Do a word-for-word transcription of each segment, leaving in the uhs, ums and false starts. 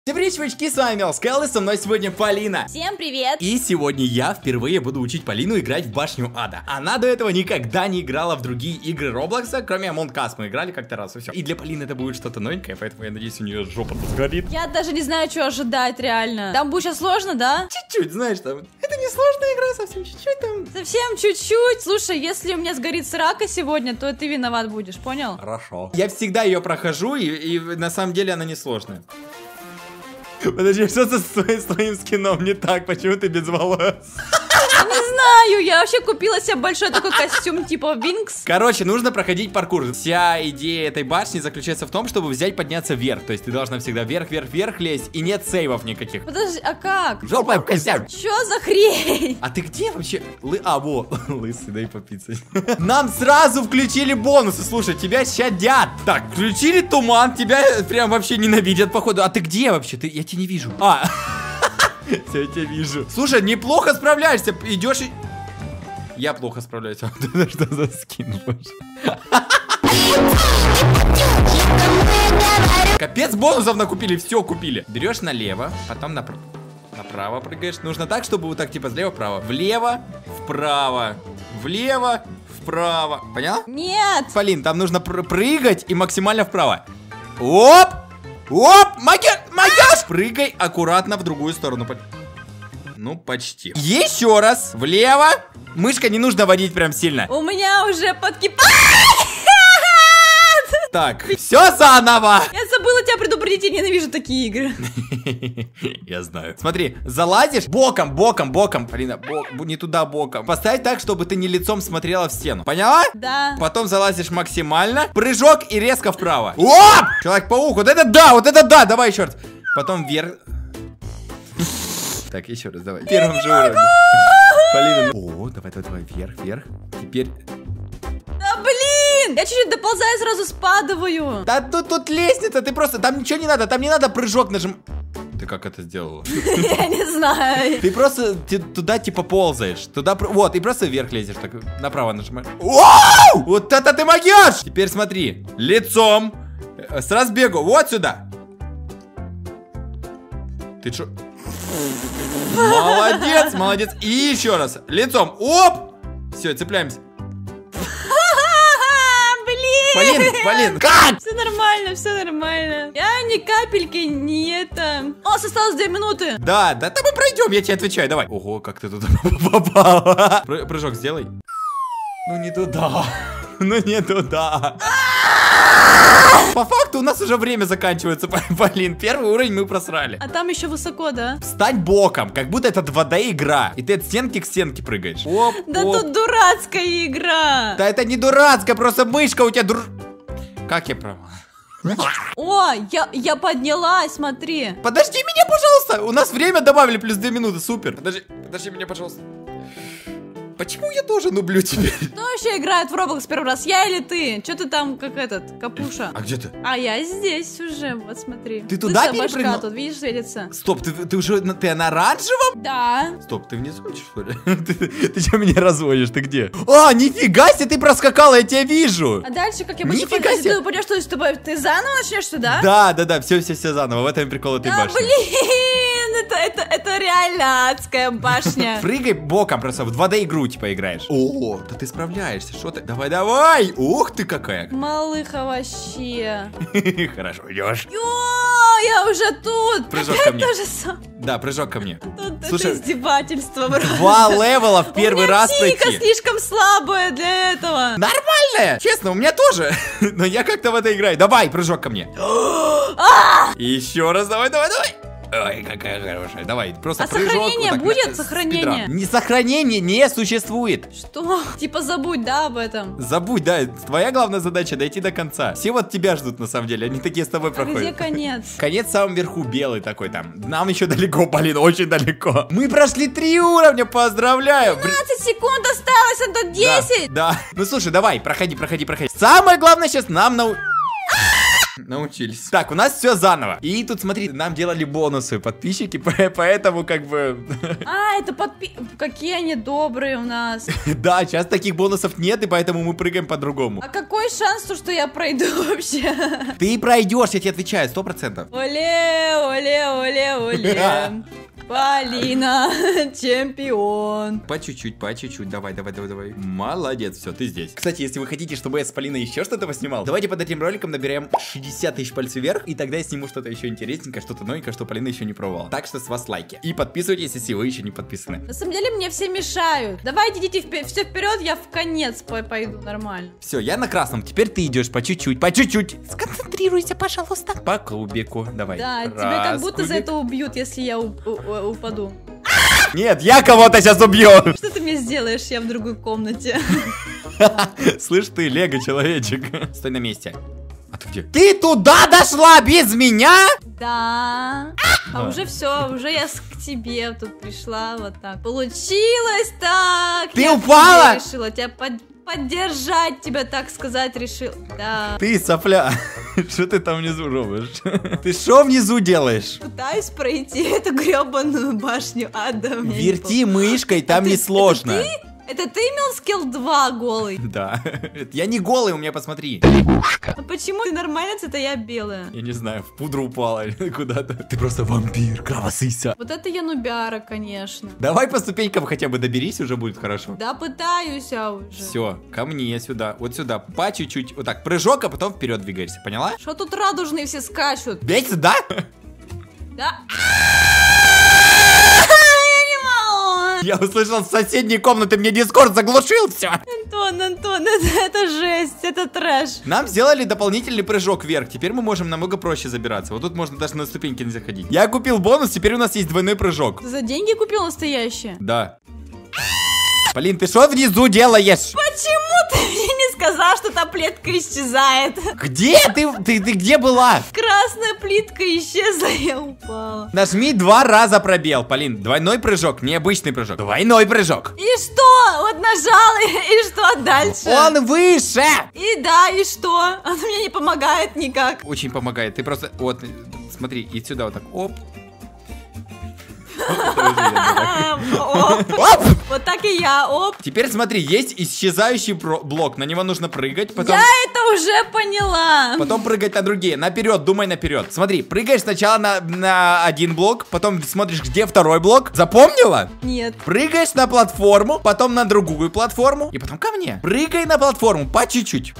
Всем привет, чувачки, с вами Мелскал, и со мной сегодня Полина. Всем привет. И сегодня я впервые буду учить Полину играть в Башню Ада. Она до этого никогда не играла в другие игры Роблокса, кроме Among Us. Мы играли как-то раз, и все. И для Полины это будет что-то новенькое, поэтому я надеюсь, у нее жопа тут сгорит. Я даже не знаю, что ожидать реально. Там будет сейчас сложно, да? Чуть-чуть, знаешь, там, это не сложная игра, совсем чуть-чуть там. Совсем чуть-чуть. Слушай, если у меня сгорит срака сегодня, то ты виноват будешь, понял? Хорошо. Я всегда ее прохожу, и, и на самом деле она не сложная. Подожди, что с твоим, с твоим скином не так? Почему ты без волос? Не знаю, я вообще купила себе большой такой костюм типа Винкс. Короче, нужно проходить паркур. Вся идея этой башни заключается в том, чтобы взять, подняться вверх. То есть ты должна всегда вверх, вверх, вверх лезть. И нет сейвов никаких. Подожди, а как? Жопа в костяк. Чё за хрень? А ты где вообще? Лы... А, во, лысый, дай попицать. Нам сразу включили бонусы. Слушай, тебя щадят. Так, включили туман, тебя прям вообще ненавидят, походу. А ты где вообще? Ты... Я тебя не вижу. А, все, я тебя вижу. Слушай, неплохо справляешься. Идешь и... Я плохо справляюсь. Это что за скин, боже? Капец, бонусов накупили, все купили. Берешь налево, потом направо. Направо прыгаешь. Нужно так, чтобы вот так, типа, слева-вправо. Влево, вправо. Влево, вправо. Поняла? Нет. Полин, там нужно пр прыгать и максимально вправо. Оп! Оп! Магия! Магияж! Прыгай аккуратно в другую сторону. Ну, почти. Еще раз. Влево. Мышка не нужно водить прям сильно. У меня уже подкипает. Так, все заново. Я забыла тебя предупредить, я ненавижу такие игры. Я знаю. Смотри, залазишь боком, боком, боком. Полина, бок, не туда боком. Поставь так, чтобы ты не лицом смотрела в стену. Поняла? Да. Потом залазишь максимально. Прыжок и резко вправо. Оп! Человек-паук, вот это да, вот это да. Давай еще раз. Потом вверх. Так, еще раз, давай. Первым же уровнем. Полина. О, давай, давай, давай, вверх, вверх. Теперь... Да блин! Я чуть-чуть доползаю, сразу спадываю. Да тут, тут лестница, ты просто... Там ничего не надо, там не надо прыжок нажим... Ты как это сделала? Я не знаю. Ты просто ты туда типа ползаешь. Туда, вот, и просто вверх лезешь. Так, направо нажимаешь. Вау! Вот это ты магияж! Теперь смотри. Лицом. С разбегу. Вот сюда. Ты чё? Молодец, молодец. И еще раз. Лицом. Оп! Все, цепляемся. Полин, Полин, как? Все нормально, все нормально. Я ни капельки не это. О, осталось две минуты. Да, да, да мы пройдем, я тебе отвечаю, давай. Ого, как ты туда попала. Пры прыжок сделай. Ну не туда. Ну не туда. По факту у нас уже время заканчивается, Полин. Первый уровень мы просрали. А там еще высоко, да? Встань боком, как будто это два дэ игра. И ты от стенки к стенке прыгаешь. Оп, да оп. тут дурацкая игра. Да это не дурацкая, просто мышка у тебя дур... Как я права? О, я, я поднялась, смотри. Подожди меня, пожалуйста. У нас время добавили плюс две минуты, супер. Подожди, подожди меня, пожалуйста. Почему я тоже нублю теперь? Кто вообще играет в Roblox первый раз? Я или ты? Че ты там, как этот, капуша? А где ты? А я здесь уже, вот смотри. Ты туда Лысая башка перепрыгнул? тут, видишь, светится. Стоп, ты, ты уже, на- ты на оранжевом? Да. Стоп, ты внизу, что ли? Ты, ты что меня разводишь, ты где? А, нифига себе, ты проскакала, я тебя вижу. А дальше, как я буду Нифига подожди, себе. ты упадешь, что с тобой, ты заново начнешь сюда? Да, да, да, все, все, все заново, в этом прикол этой Да, башни. блин, это, это, это реально адская башня. Прыгай боком, просто в два дэ игру типа играешь. О, да ты справляешься, что ты? Давай, давай! Ух ты какая! Малыха вообще. Хорошо, идешь. Йо, я уже тут. Прыжок Опять ко мне. то же самое. Да, прыжок ко мне. Тут Слушай, это издевательство просто. два левела в первый У меня раз психика пройти. слишком слабая для этого. Нормальная! Честно, у меня тоже. Но я как-то в это играю. Давай, прыжок ко мне. Еще раз, давай, давай, давай. Ой, какая хорошая. Давай, просто А прыжок. сохранение вот так, будет? э, Сохранение? спидран. Не сохранение не существует. Что? Типа забудь, да, об этом? Забудь, да, твоя главная задача дойти до конца. Все вот тебя ждут на самом деле, они такие с тобой А проходят. где конец? Конец в самом верху, белый такой там. Нам еще далеко, Полин, очень далеко. Мы прошли три уровня, поздравляю. Бр- пятнадцать секунд осталось, а тут десять. Да, да. Ну слушай, давай, проходи, проходи, проходи. Самое главное сейчас нам нау... Научились. Так, у нас все заново. И тут, смотри, нам делали бонусы подписчики, поэтому как бы... А, это подпи... Какие они добрые у нас. Да, сейчас таких бонусов нет, и поэтому мы прыгаем по-другому. А какой шанс, то, что я пройду вообще? Ты пройдешь, я тебе отвечаю, сто процентов. Оле, оле, оле, оле. Полина, чемпион. По чуть-чуть, по чуть-чуть, давай, давай, давай, давай. Молодец, все, ты здесь. Кстати, если вы хотите, чтобы я с Полиной еще что-то поснимал, давайте под этим роликом наберем шестьдесят тысяч пальцев вверх, и тогда я сниму что-то еще интересненькое, что-то новенькое, что Полина еще не пробовала. Так что с вас лайки. И подписывайтесь, если вы еще не подписаны. На самом деле мне все мешают. Давайте идите впе- все вперед, я в конец по- пойду нормально. Все, я на красном, теперь ты идешь по чуть-чуть, по чуть-чуть. Сконцентрируйся, пожалуйста. По кубику, давай. Да, Раз, тебя как будто кубик. за это убьют, если я у- у- упаду. Нет, я кого-то сейчас убью. Что ты мне сделаешь? Я в другой комнате. Слышь ты, лего человечек. Стой на месте. А ты где? Ты туда дошла без меня? Да. А уже все, уже я с- к тебе тут пришла, вот так. Получилось так. Ты Я упала? тебе решила тебя под- поддержать, тебя, так сказать, решил. Да. Ты сопля. Что ты там внизу робишь? Ты что внизу делаешь? Пытаюсь пройти эту гребаную башню ада. у меня не Верти мышкой, там А ты- не это сложно. ты? Это ты имел скилл два голый? Да. Я не голый, у меня посмотри. А почему ты нормалец, это я белая? Я не знаю, в пудру упала или куда-то. Ты просто вампир, кровосыся. Вот это я нубяра, конечно. Давай по ступенькам хотя бы доберись, уже будет хорошо. Да пытаюсь я уже. Все, ко мне сюда, вот сюда, по чуть-чуть, вот так, прыжок, а потом вперед двигаешься, поняла? Что тут радужные все скачут? Бей сюда! Да? Я не могу. Я услышал с соседней комнаты, мне дискорд заглушил все. Антон, Антон, это, это жесть, это трэш. Нам сделали дополнительный прыжок вверх, теперь мы можем намного проще забираться. Вот тут можно даже на ступеньки не заходить. Я купил бонус, теперь у нас есть двойной прыжок. Ты за деньги купил настоящее? Да. Полин, ты что внизу делаешь? Почему ты мне не сказал, что таблетка исчезает? Где? Ты, ты, ты где была? Красная плитка исчезла, я упала. Нажми два раза пробел, Полин. Двойной прыжок, необычный прыжок. Двойной прыжок. И что? Вот нажала, и, и что дальше? Он выше! И да, и что? Он мне не помогает никак. Очень помогает. Ты просто, вот, смотри, и сюда вот так, оп. Оп. Оп! Вот так и я, оп. Теперь смотри, есть исчезающий бро- блок, на него нужно прыгать, потом... Я это уже поняла. Потом прыгать на другие. Наперед, думай наперед. Смотри, прыгаешь сначала на, на один блок, потом смотришь, где второй блок. Запомнила? Нет. Прыгаешь на платформу, потом на другую платформу, и потом ко мне. Прыгай на платформу по чуть-чуть.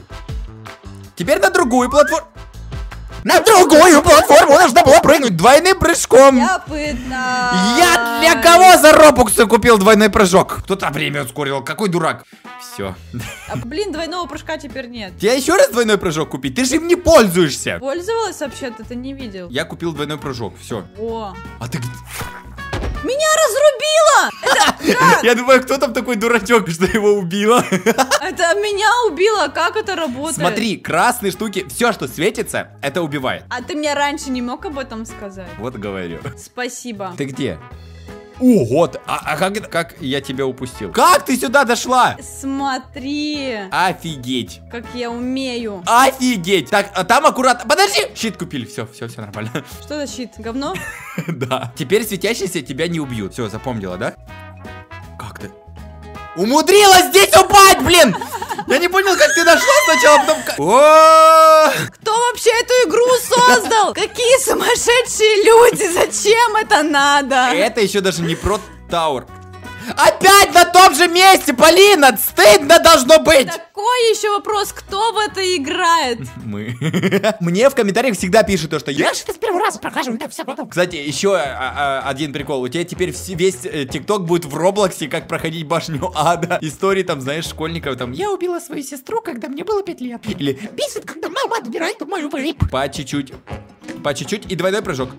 Теперь на другую платформу. На другую платформу нужно было прыгнуть двойным прыжком. Любопытно. Я для кого за робоксы купил двойной прыжок? Кто-то время ускорил, какой дурак. Все. А, блин, двойного прыжка теперь нет. Тебе еще раз двойной прыжок купить? Ты же им не пользуешься. Пользовалась вообще-то, ты не видел. Я купил двойной прыжок, все. О. А ты где? Меня разрубило! Я думаю, кто там такой дурачок, что его убило? Это меня убило, как это работает? Смотри, красные штуки, все, что светится, это убивает. А ты мне раньше не мог об этом сказать? Вот говорю. Спасибо. Ты где? О, вот. А, а как, это- как я тебя упустил? Как ты сюда дошла? Смотри, Офигеть. как я умею. Офигеть. Так, а там аккуратно. Подожди. Щит купили. Все, все, все нормально. Что за щит? Говно? Да. Теперь светящиеся тебя не убьют. Все, запомнила, да? Как ты? Умудрилась здесь упасть, блин! Я не понял, как ты дошла сначала, потом... ка- О! Кто вообще эту игру создал? Какие сумасшедшие люди? Зачем это надо? Это еще даже не про Тауэр. Опять на том же месте, Полина! Стыдно должно быть! Такой еще вопрос, кто в это играет? Мы. Мне в комментариях всегда пишут то, что я что-то с первого раза прохожу, да, все потом. Кстати, еще а, а, один прикол. У тебя теперь вс- весь э, ТикТок будет в Роблоксе, как проходить башню ада. Истории там, знаешь, школьников там. Я убила свою сестру, когда мне было пять лет. Или бесит, когда мама отбирает мою вейп. По чуть-чуть. По чуть-чуть и двойной прыжок.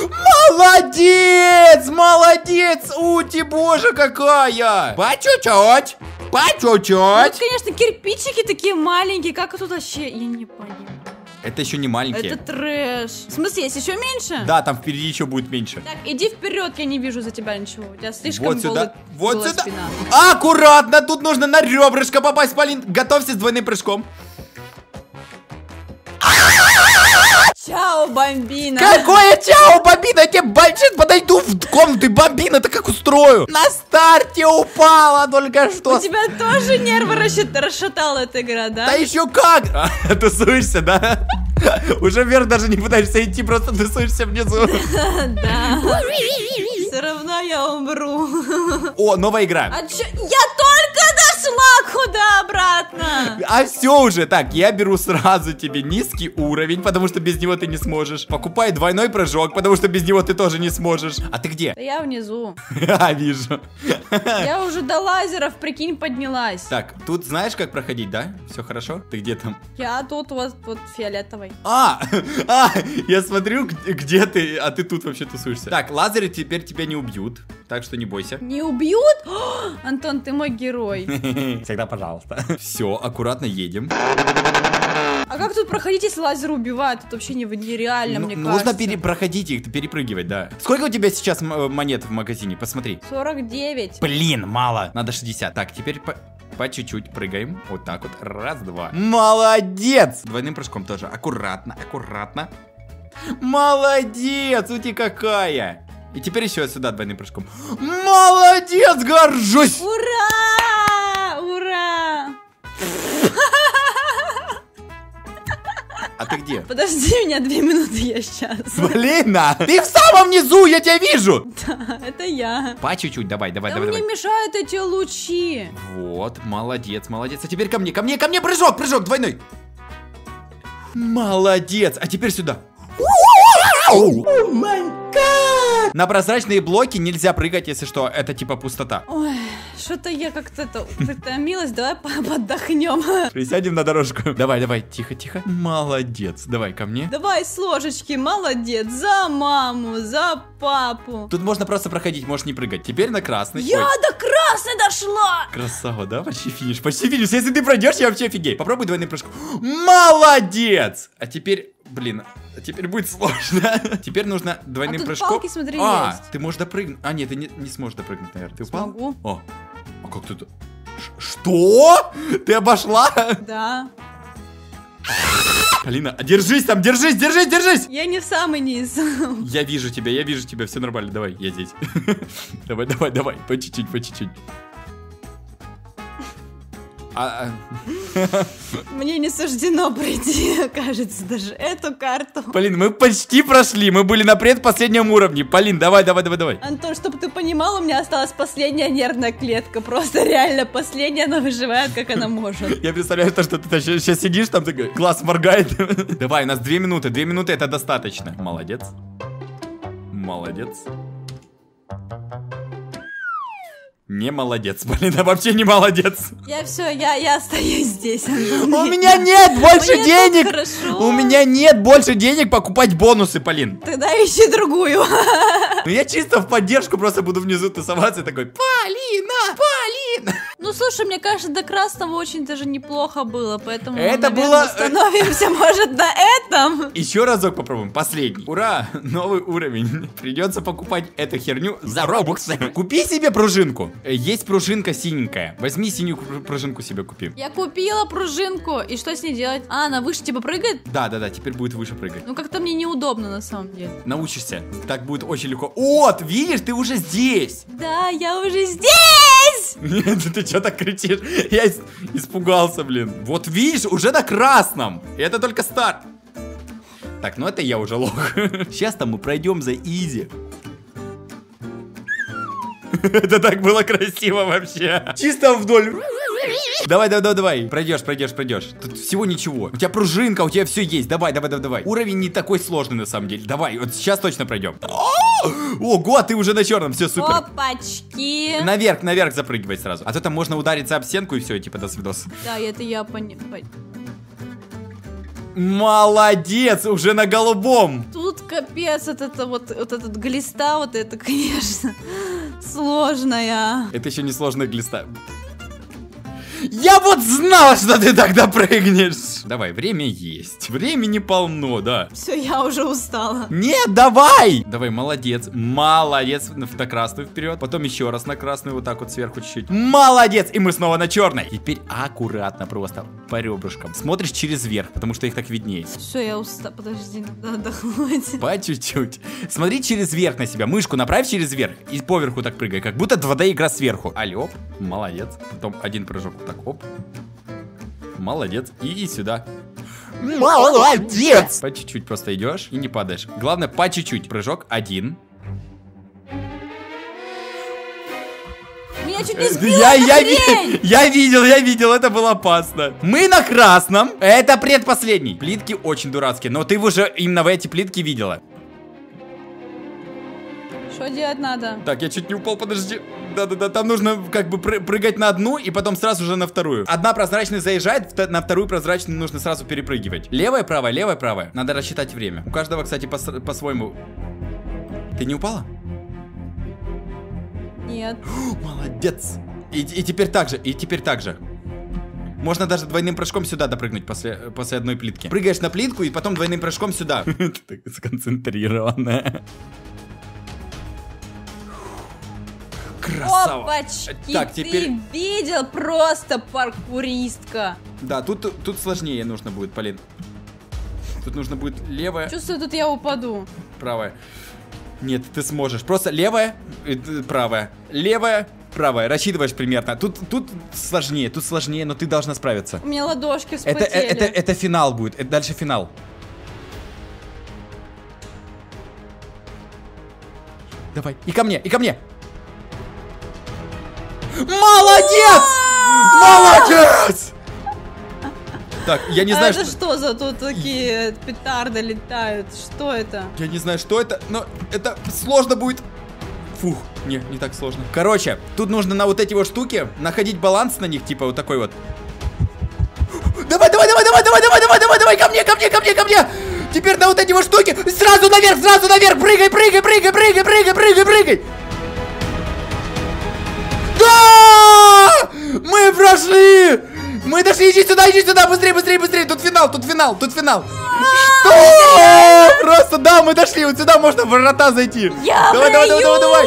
Молодец! Молодец! Ути, боже, какая! По чуть-чуть! По Вот, чуть-чуть! конечно, кирпичики такие маленькие, как тут вообще? Я не понимаю. Это еще не маленькие. Это трэш. В смысле, есть еще меньше? Да, там впереди еще будет меньше. Так, иди вперед, я не вижу за тебя ничего. У тебя слишком Вот сюда, голый- вот голая сюда. спина. Аккуратно, тут нужно на ребрышко попасть, Полин. Готовься с двойным прыжком. Чао, бомбина. Какое чао, бомбина? Я тебе сейчас подойду в комнату и бомбина-то как устрою. На старте упала только что. У тебя тоже нервы расшат- расшатала эта игра, да? Да еще как! А, тусуешься, да? Уже вверх даже не пытаешься идти, просто тусуешься внизу. Да. Все равно я умру. О, новая игра. А чё? Я только дошла куда обратно. А все уже, так, я беру сразу тебе низкий уровень, потому что без него ты не сможешь. Покупай двойной прыжок, потому что без него ты тоже не сможешь. А ты где? Да я внизу. А, вижу. Я уже до лазеров, прикинь, поднялась. Так, тут знаешь, как проходить, да? Все хорошо? Ты где там? Я тут вот, вот фиолетовый. А, а, я смотрю, г- где ты, а ты тут вообще тусуешься. Так, лазеры теперь тебя не убьют, так что не бойся. Не убьют? О, Антон, ты мой герой. Всегда пожалуйста. Все, аккуратно едем. А как тут проходить, если лазер убивает? Это вообще не- нереально, Ну, мне нужно кажется. пере- проходить их, перепрыгивать, да. Сколько у тебя сейчас м- монет в магазине? Посмотри. сорок девять. Блин, мало. Надо шестьдесят. Так, теперь по... По чуть-чуть прыгаем. Вот так вот. Раз, два. Молодец! Двойным прыжком тоже. Аккуратно, аккуратно. Молодец! У тебя какая! И теперь еще сюда двойным прыжком. Молодец! Горжусь! Ура! Ура! А ты где? Подожди меня две минуты, я сейчас. Блин, а! Ты в самом низу, я тебя вижу! Да, это я. По чуть-чуть, давай, давай, Да давай, мне давай. мешают эти лучи. Вот, молодец, молодец. А теперь ко мне, ко мне, ко мне прыжок, прыжок двойной. Молодец. А теперь сюда. На прозрачные блоки нельзя прыгать, если что, это типа пустота. Ой, что-то я как-то это притомилась, давай по- отдохнем. Присядем на дорожку. Давай, давай, тихо, тихо. Молодец. Давай ко мне. Давай с ложечки, молодец, за маму, за папу. Тут можно просто проходить, можешь не прыгать. Теперь на красный. Я Ой, до красной дошла. красава, да? Почти финиш, почти финиш. Если ты пройдешь, я вообще офигею. Попробуй двойный прыжок. Молодец! А теперь, блин, а теперь будет сложно. Теперь нужно двойным А тут прыжком. палки, смотри, а, есть. ты можешь допрыгнуть. А, нет, ты не, не сможешь допрыгнуть, наверное. Ты упал? Смогу. О, а как ты... Ш- Что? Ты обошла? Да. Алина, а держись там, держись, держись, держись! Я не в самый низ. Я вижу тебя, я вижу тебя, все нормально, давай, я здесь. Давай, давай, давай, по чуть-чуть, по чуть-чуть. А, а, Мне не суждено пройти, кажется, даже эту карту. Полин, мы почти прошли, мы были на предпоследнем уровне. Полин, давай, давай, давай, давай. Антон, чтобы ты понимал, у меня осталась последняя нервная клетка. Просто реально последняя, она выживает, как она может. Я представляю то, что ты сейчас сидишь, там такой, глаз моргает. Давай, у нас две минуты, две минуты это достаточно. Молодец. Молодец. Не молодец, блин, а вообще не молодец. Я все, я, я остаюсь здесь, Антон. У меня нет больше Мне денег. так хорошо. У меня нет больше денег покупать бонусы, Полин. Тогда ищи другую. Ну я чисто в поддержку просто буду внизу тусоваться и такой, Полина, Полина. Ну, слушай, мне кажется, до красного очень даже неплохо было, поэтому, Это наверное, было- остановимся, может, на этом. Еще разок попробуем, последний. Ура, новый уровень. Придется покупать эту херню за робоксы. Купи себе пружинку. Э, Есть пружинка синенькая. Возьми синюю пру- пружинку себе купи. Я купила пружинку, и что с ней делать? А, она выше типа прыгает? Да, да, да, теперь будет выше прыгать. Ну, как-то мне неудобно, на самом деле. Научишься. Так будет очень легко. Вот, видишь, ты уже здесь. Да, я уже здесь! Нет, ты что так кричишь? Я ис- испугался, блин. Вот видишь, уже на красном. И это только старт. Так, ну это я уже лох. Сейчас-то мы пройдем за изи. Это так было красиво вообще. Чисто вдоль. Давай, давай, давай, давай. Пройдешь, пройдешь, пройдешь. Тут всего ничего. У тебя пружинка, у тебя все есть. Давай, давай, давай, давай. Уровень не такой сложный на самом деле. Давай, вот сейчас точно пройдем. Ого, ты уже на черном, все супер. Опачки. Наверх, наверх запрыгивай сразу. А то там можно удариться об стенку и все, и типа до свидос. Да, это я понял. Молодец, уже на голубом. Тут капец, вот это вот, вот этот глиста, вот это, конечно, сложная. Это еще не сложная глиста. Я вот знала, что ты тогда прыгнешь. Давай, время есть. Времени полно, да. Все, я уже устала. Нет, давай! Давай, молодец. Молодец. На красную вперед. Потом еще раз на красную, вот так вот сверху чуть-чуть. Молодец! И мы снова на черной. Теперь аккуратно просто по ребрышкам. Смотришь через верх, потому что их так виднее. Все, я устала. Подожди, надо отдохнуть. По чуть-чуть. Смотри через верх на себя. Мышку направь через верх и поверху так прыгай. Как будто два дэ игра сверху. Али, оп. Молодец. Потом один прыжок вот так, оп. Молодец. И сюда. Молодец! По чуть-чуть просто идешь и не падаешь. Главное, по чуть-чуть. Прыжок один. Меня чуть не сбила я, эта я, хрень! я видел, я видел, это было опасно. Мы на красном. Это предпоследний. Плитки очень дурацкие, но ты уже именно в эти плитки видела. Что делать надо? Так, я чуть не упал, подожди. Да-да-да, там нужно как бы пры прыгать на одну и потом сразу же на вторую. Одна прозрачная заезжает, на вторую прозрачную нужно сразу перепрыгивать. Левая, правая, левая, правая. Надо рассчитать время. У каждого, кстати, по-своему. Ты не упала? Нет. Молодец. И, и теперь так же, и теперь так же. Можно даже двойным прыжком сюда допрыгнуть после, после одной плитки. Прыгаешь на плитку и потом двойным прыжком сюда. Ты так сконцентрированная. Красава. Опачки, так, теперь... ты видел? Просто паркуристка. Да, тут, тут сложнее нужно будет, Полин. Тут нужно будет левая. Чувствую, тут я упаду. Правая. Нет, ты сможешь. Просто левая, правая. Левая, правая. Рассчитываешь примерно. Тут, тут сложнее, тут сложнее, но ты должна справиться. У меня ладошки вспотели. Это, это, это, это финал будет. Это дальше финал. Давай. И ко мне, и ко мне. Молодец! Молодец! Так, я не а знаю, это что... что за тут такие петарды летают? Что это? Я не знаю, что это, но это сложно будет. Фух, не, не так сложно. Короче, тут нужно на вот эти вот штуки находить баланс на них, типа вот такой вот. Давай, давай, давай, давай, давай, давай, давай, давай, давай, ко мне, ко мне, ко мне, ко мне. Теперь на вот эти вот штуки. Сразу наверх, сразу наверх. Прыгай, прыгай, прыгай, прыгай, прыгай, прыгай, прыгай. Да! Мы прошли! Мы дошли, иди сюда, иди сюда, быстрее, быстрее, быстрее. Тут финал, тут финал, тут финал. Что? Просто, да, мы дошли, вот сюда можно в врата зайти. Я давай, давай, давай, давай, давай.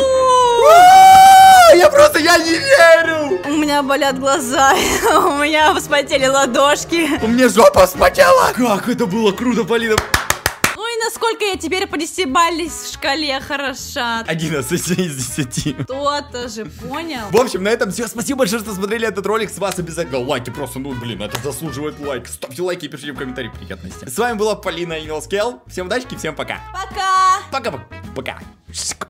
Я просто, я не верю. У меня болят глаза, у меня вспотели ладошки. У меня жопа вспотела. Как это было круто, Полина. Ну и насколько я теперь по десятибалльной шкале хороша. одиннадцать из десяти. Кто-то же понял. В общем, на этом все. Спасибо большое, что смотрели этот ролик. С вас обязательно лайки. Просто, ну, блин, это заслуживает лайк. Ставьте лайки и пишите в комментарии приятности. С вами была Полина и Нолскел. Всем удачи, всем пока. Пока. Пока-пока. Пока.